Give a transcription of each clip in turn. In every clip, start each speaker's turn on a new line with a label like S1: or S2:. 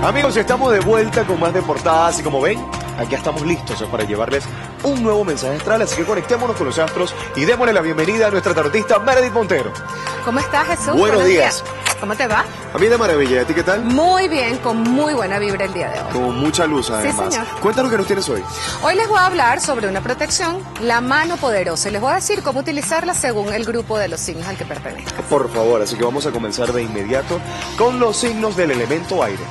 S1: Amigos, estamos de vuelta con más de portadas y como ven, aquí estamos listos para llevarles un nuevo mensaje astral, así que conectémonos con los astros y démosle la bienvenida a nuestra tarotista Meredith Montero.
S2: ¿Cómo estás, Jesús?
S1: Buenos días.
S2: ¿Cómo te va?
S1: A mí de maravilla, ¿y a ti qué tal?
S2: Muy bien, con muy buena vibra el día de hoy.
S1: Con mucha luz además.
S2: Sí, señor.
S1: Cuéntanos qué nos tienes hoy.
S2: Hoy les voy a hablar sobre una protección, la mano poderosa, y les voy a decir cómo utilizarla según el grupo de los signos al que pertenezca.
S1: Por favor, así que vamos a comenzar de inmediato con los signos del elemento aire.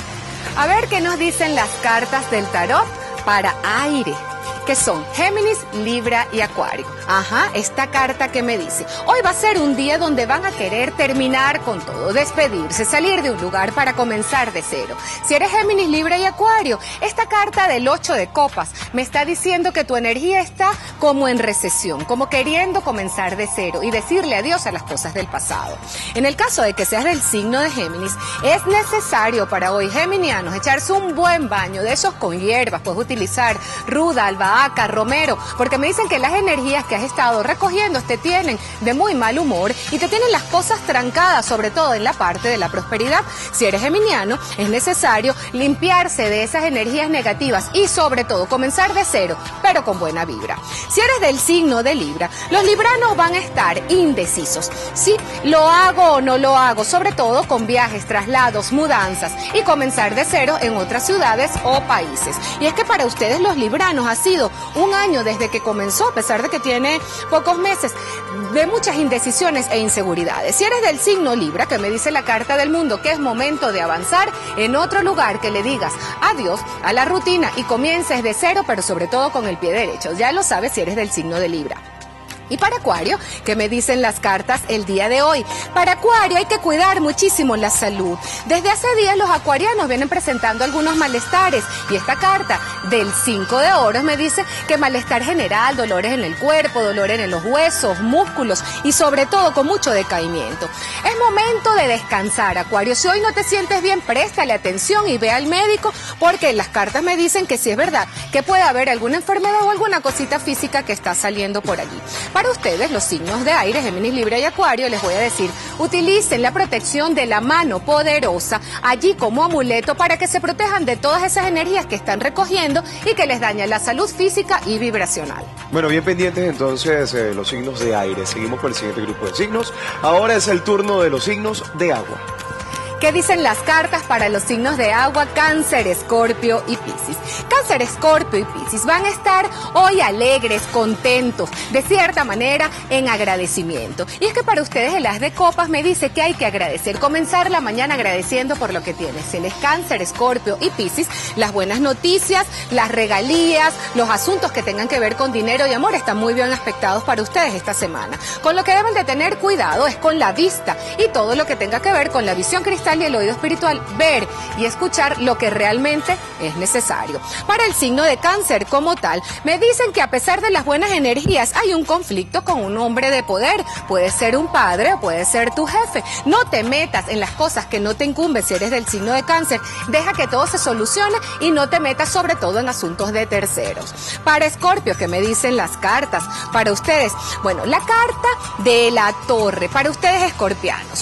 S2: A ver qué nos dicen las cartas del tarot para aire, que son Géminis, Libra y Acuario. Ajá, esta carta que me dice, hoy va a ser un día donde van a querer terminar con todo, despedirse, salir de un lugar para comenzar de cero. Si eres Géminis, Libra y Acuario, esta carta del 8 de copas me está diciendo que tu energía está como en recesión, como queriendo comenzar de cero y decirle adiós a las cosas del pasado. En el caso de que seas del signo de Géminis, es necesario para hoy, geminianos, echarse un buen baño de esos con hierbas. Puedes utilizar ruda, albahaca, romero, porque me dicen que las energías que has estado recogiendo te tienen de muy mal humor y te tienen las cosas trancadas, sobre todo en la parte de la prosperidad. Si eres geminiano, es necesario limpiarse de esas energías negativas y sobre todo comenzar de cero, pero con buena vibra. Si eres del signo de Libra, los libranos van a estar indecisos. ¿Sí? ¿Lo hago o no lo hago? Sobre todo con viajes, traslados, mudanzas y comenzar de cero en otras ciudades o países. Y es que para ustedes los libranos ha sido un año desde que comenzó, a pesar de que tiene pocos meses, de muchas indecisiones e inseguridades. Si eres del signo Libra, que me dice la carta del mundo que es momento de avanzar en otro lugar, que le digas adiós a la rutina y comiences de cero, pero sobre todo con el pie derecho. Ya lo sabes si eres del signo de Libra. Y para Acuario, ¿qué me dicen las cartas el día de hoy? Para Acuario hay que cuidar muchísimo la salud. Desde hace días los acuarianos vienen presentando algunos malestares y esta carta del 5 de oros me dice que malestar general, dolores en el cuerpo, dolores en los huesos, músculos y sobre todo con mucho decaimiento. Es momento de descansar, Acuario. Si hoy no te sientes bien, préstale atención y ve al médico, porque las cartas me dicen que sí es verdad, que puede haber alguna enfermedad o alguna cosita física que está saliendo por allí. Para ustedes, los signos de aire, Géminis, Libra y Acuario, les voy a decir, utilicen la protección de la mano poderosa allí como amuleto para que se protejan de todas esas energías que están recogiendo y que les dañan la salud física y vibracional.
S1: Bueno, bien pendientes entonces los signos de aire. Seguimos con el siguiente grupo de signos. Ahora es el turno de los signos de agua.
S2: ¿Qué dicen las cartas para los signos de agua? Cáncer, Escorpio y Piscis. Cáncer, Escorpio y Piscis van a estar hoy alegres, contentos, de cierta manera en agradecimiento. Y es que para ustedes el as de copas me dice que hay que agradecer, comenzar la mañana agradeciendo por lo que tienes. Si eres Cáncer, Escorpio y Piscis, las buenas noticias, las regalías, los asuntos que tengan que ver con dinero y amor están muy bien aspectados para ustedes esta semana. Con lo que deben de tener cuidado es con la vista y todo lo que tenga que ver con la visión cristal y el oído espiritual, ver y escuchar lo que realmente es necesario. Para el signo de Cáncer como tal, me dicen que a pesar de las buenas energías hay un conflicto con un hombre de poder. Puede ser un padre o puede ser tu jefe. No te metas en las cosas que no te incumben si eres del signo de Cáncer. Deja que todo se solucione y no te metas sobre todo en asuntos de terceros. Para Escorpio, ¿qué me dicen las cartas para ustedes? Bueno, la carta de la Torre para ustedes escorpianos.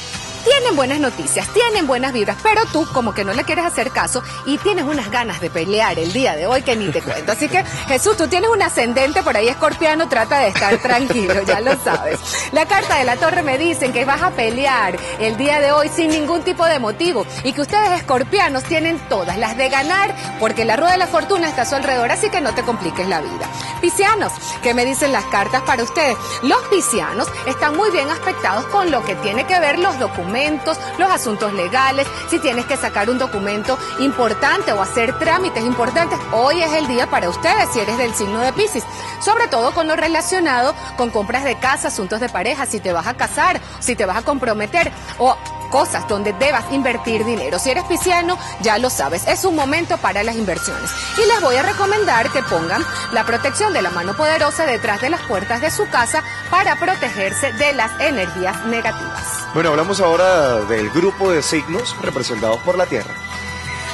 S2: Tienen buenas noticias, tienen buenas vibras, pero tú como que no le quieres hacer caso y tienes unas ganas de pelear el día de hoy que ni te cuento. Así que, Jesús, tú tienes un ascendente por ahí escorpiano, trata de estar tranquilo, ya lo sabes. La carta de la Torre me dicen que vas a pelear el día de hoy sin ningún tipo de motivo y que ustedes escorpianos tienen todas las de ganar porque la rueda de la fortuna está a su alrededor, así que no te compliques la vida. Piscianos, ¿qué me dicen las cartas para ustedes? Los piscianos están muy bien aspectados con lo que tiene que ver los documentos, los asuntos legales, si tienes que sacar un documento importante o hacer trámites importantes, hoy es el día para ustedes si eres del signo de Piscis, sobre todo con lo relacionado con compras de casa, asuntos de pareja, si te vas a casar, si te vas a comprometer o cosas donde debas invertir dinero. Si eres pisciano, ya lo sabes, es un momento para las inversiones. Y les voy a recomendar que pongan la protección de la mano poderosa detrás de las puertas de su casa para protegerse de las energías negativas.
S1: Bueno, hablamos ahora del grupo de signos representados por la Tierra.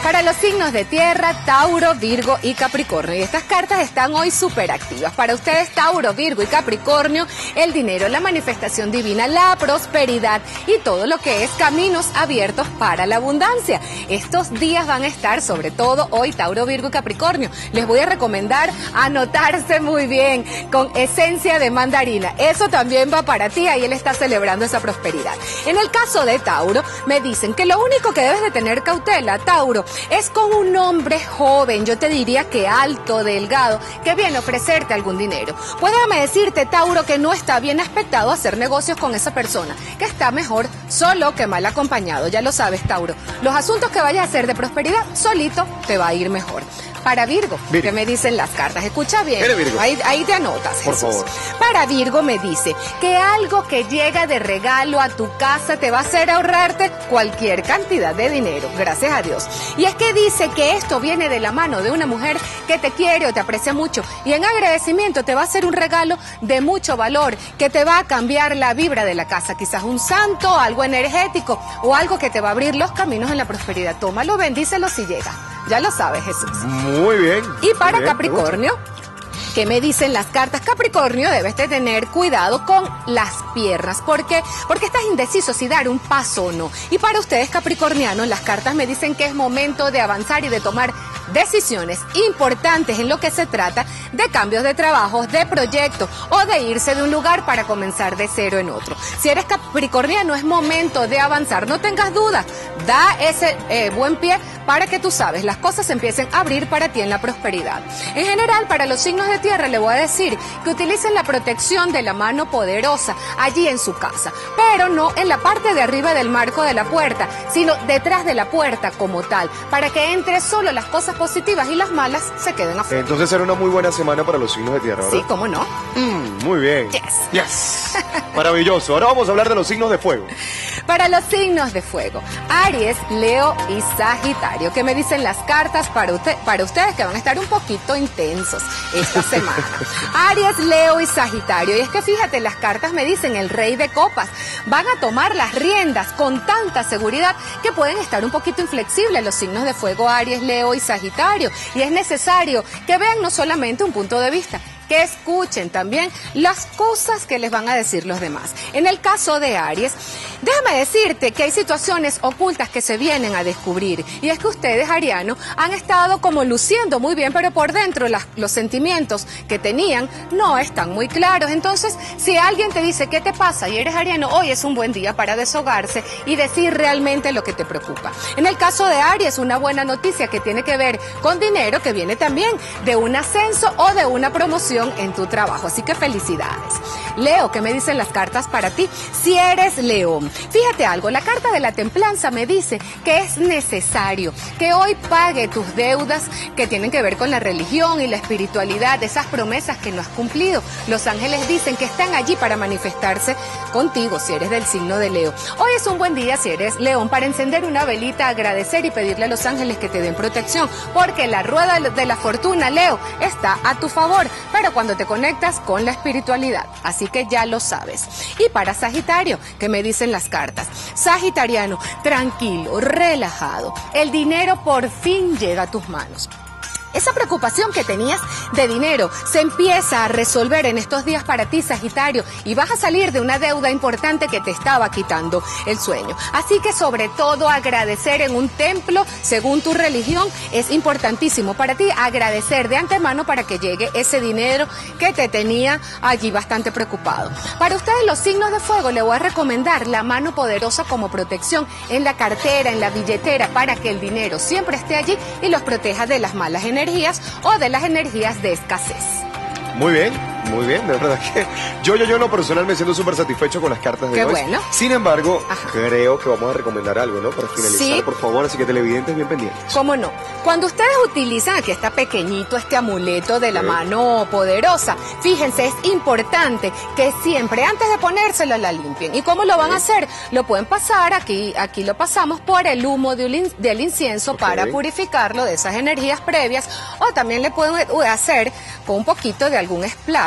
S2: Para los signos de tierra, Tauro, Virgo y Capricornio. Y estas cartas están hoy súper activas. Para ustedes, Tauro, Virgo y Capricornio, el dinero, la manifestación divina, la prosperidad y todo lo que es caminos abiertos para la abundancia. Estos días van a estar, sobre todo hoy, Tauro, Virgo y Capricornio. Les voy a recomendar anotarse muy bien con esencia de mandarina. Eso también va para ti, ahí él está celebrando esa prosperidad. En el caso de Tauro, me dicen que lo único que debes de tener cautela, Tauro, es con un hombre joven, yo te diría que alto, delgado, que viene a ofrecerte algún dinero. Puédame decirte, Tauro, que no está bien aspectado hacer negocios con esa persona, que está mejor solo que mal acompañado. Ya lo sabes, Tauro. Los asuntos que vayas a hacer de prosperidad, solito te va a ir mejor. Para Virgo, ¿qué me dicen las cartas? Escucha bien, ahí te anotas, Jesús. Por favor. Para Virgo me dice que algo que llega de regalo a tu casa te va a hacer ahorrarte cualquier cantidad de dinero, gracias a Dios. Y es que dice que esto viene de la mano de una mujer que te quiere o te aprecia mucho y en agradecimiento te va a hacer un regalo de mucho valor que te va a cambiar la vibra de la casa, quizás un santo, algo energético o algo que te va a abrir los caminos en la prosperidad. Tómalo, bendícelo si llega. Ya lo sabes, Jesús.
S1: Muy bien.
S2: Y para Capricornio, ¿qué me dicen las cartas? Capricornio, debes de tener cuidado con las piernas. ¿Por qué? Porque estás indeciso si dar un paso o no. Y para ustedes, capricornianos, las cartas me dicen que es momento de avanzar y de tomar decisiones importantes en lo que se trata de cambios de trabajo, de proyectos o de irse de un lugar para comenzar de cero en otro. Si eres capricorniano, es momento de avanzar. No tengas dudas. Da ese buen pie para que tú sabes, las cosas se empiecen a abrir para ti en la prosperidad. En general, para los signos de tierra, le voy a decir que utilicen la protección de la mano poderosa allí en su casa, pero no en la parte de arriba del marco de la puerta, sino detrás de la puerta como tal, para que entre solo las cosas positivas y las malas se queden afuera.
S1: Entonces será una muy buena semana para los signos de tierra, ¿verdad?
S2: Sí, ¿cómo no?
S1: Muy bien. Yes. Maravilloso. Ahora vamos a hablar de los signos de fuego.
S2: Para los signos de fuego, Aries, Leo y Sagitario. ¿Qué me dicen las cartas para ustedes que van a estar un poquito intensos esta semana? Aries, Leo y Sagitario. Y es que fíjate, las cartas me dicen el Rey de Copas. Van a tomar las riendas con tanta seguridad que pueden estar un poquito inflexibles los signos de fuego, Aries, Leo y Sagitario. Y es necesario que vean no solamente un punto de vista, que escuchen también las cosas que les van a decir los demás. En el caso de Aries, déjame decirte que hay situaciones ocultas que se vienen a descubrir. Y es que ustedes, arianos, han estado como luciendo muy bien, pero por dentro los sentimientos que tenían no están muy claros. Entonces, si alguien te dice ¿qué te pasa? Y eres ariano, hoy es un buen día para desahogarse y decir realmente lo que te preocupa. En el caso de Aries, una buena noticia que tiene que ver con dinero, que viene también de un ascenso o de una promoción en tu trabajo, así que felicidades. Leo, ¿qué me dicen las cartas para ti? Si eres León, fíjate algo, la carta de la templanza me dice que es necesario que hoy pague tus deudas que tienen que ver con la religión y la espiritualidad, esas promesas que no has cumplido. Los ángeles dicen que están allí para manifestarse contigo si eres del signo de Leo. Hoy es un buen día si eres León para encender una velita, agradecer y pedirle a los ángeles que te den protección, porque la rueda de la fortuna, Leo, está a tu favor, pero cuando te conectas con la espiritualidad. Así que ya lo sabes. Y para Sagitario, ¿qué me dicen las cartas? Sagitariano, tranquilo, relajado. El dinero por fin llega a tus manos. Esa preocupación que tenías de dinero se empieza a resolver en estos días para ti, Sagitario, y vas a salir de una deuda importante que te estaba quitando el sueño. Así que sobre todo agradecer en un templo, según tu religión, es importantísimo para ti agradecer de antemano para que llegue ese dinero que te tenía allí bastante preocupado. Para ustedes los signos de fuego le voy a recomendar la mano poderosa como protección en la cartera, en la billetera, para que el dinero siempre esté allí y los proteja de las malas energías o de las energías de escasez.
S1: Muy bien, de verdad que yo en lo personal me siento súper satisfecho con las cartas de hoy.
S2: Qué bueno.
S1: Sin embargo, creo que vamos a recomendar algo, ¿no? Para finalizar, sí, por favor, así que televidentes bien pendientes.
S2: ¿Cómo no? Cuando ustedes utilizan, aquí está pequeñito este amuleto de la mano poderosa, fíjense, es importante que siempre antes de ponérselo la limpien. ¿Y cómo lo van a hacer? Lo pueden pasar, aquí lo pasamos por el humo del incienso para purificarlo de esas energías previas, o también le pueden hacer con un poquito de algún splash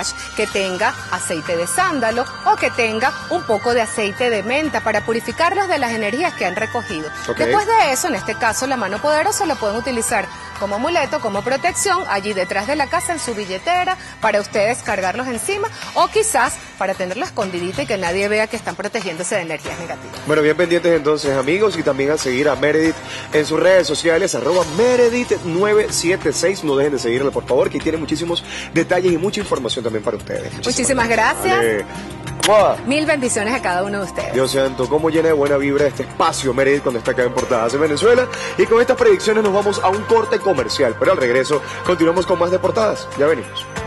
S2: wash que tenga aceite de sándalo o que tenga un poco de aceite de menta para purificarlos de las energías que han recogido. Después de eso, en este caso, la mano poderosa la pueden utilizar como amuleto, como protección, allí detrás de la casa, en su billetera, para ustedes cargarlos encima, o quizás para tenerlo escondidito y que nadie vea que están protegiéndose de energías negativas.
S1: Bueno, bien pendientes entonces, amigos, y también a seguir a Meredith en sus redes sociales, @Meredith976. No dejen de seguirla, por favor, que tiene muchísimos detalles y mucha información también para ustedes.
S2: Muchísimas gracias.
S1: Vale.
S2: Mil bendiciones a cada uno de ustedes.
S1: Dios santo, cómo llena de buena vibra este espacio, Meredith, cuando está acá en Portadas en Venezuela. Y con estas predicciones nos vamos a un corte comercial, pero al regreso continuamos con más de Portadas. Ya venimos.